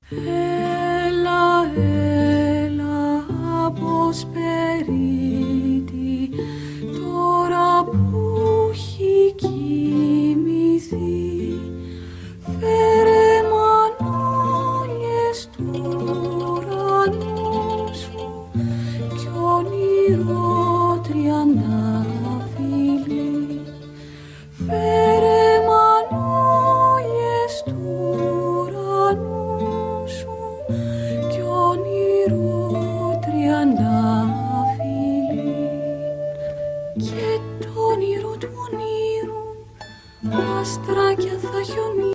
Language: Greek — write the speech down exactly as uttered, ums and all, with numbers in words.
Έλα, έλα, αποσπερίτη, τώρα που έχει κοιμηθεί. Φέρε μανόλιες του ουρανού σου κι όνειρο τριαντάφυλλι. Φέρε μανόλιες του ουρανού σου κι όνειρο τριαντάφυλλι. Και το όνειρο του ονείρου άστρα κι θα χιονίσει.